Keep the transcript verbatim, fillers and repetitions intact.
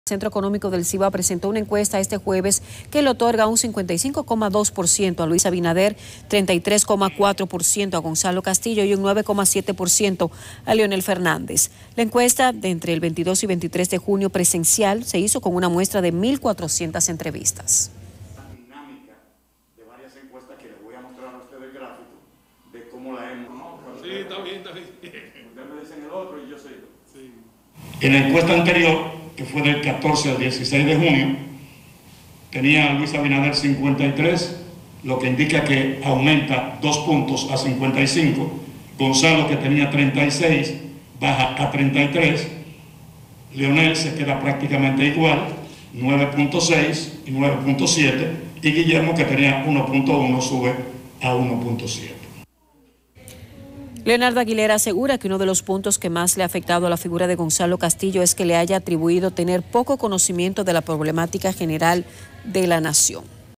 El Centro Económico del Cibao presentó una encuesta este jueves que le otorga un cincuenta y cinco coma dos por ciento a Luis Abinader, treinta y tres coma cuatro por ciento a Gonzalo Castillo y un nueve coma siete por ciento a Leonel Fernández. La encuesta de entre el veintidós y veintitrés de junio presencial se hizo con una muestra de mil cuatrocientas entrevistas. La dinámica de varias encuestas que les voy a mostrar a ustedes el gráfico de cómo la hemos... Sí, está bien, está bien. Ustedes me dicen el otro y yo sigo. Sí. En la encuesta anterior, que fue del catorce al dieciséis de junio, tenía Luis Abinader cincuenta y tres, lo que indica que aumenta dos puntos a cincuenta y cinco. Gonzalo, que tenía treinta y seis, baja a treinta y tres. Leonel se queda prácticamente igual, nueve punto seis y nueve punto siete. Y Guillermo, que tenía uno punto uno, sube a uno punto siete. Leonardo Aguilera asegura que uno de los puntos que más le ha afectado a la figura de Gonzalo Castillo es que le haya atribuido tener poco conocimiento de la problemática general de la nación.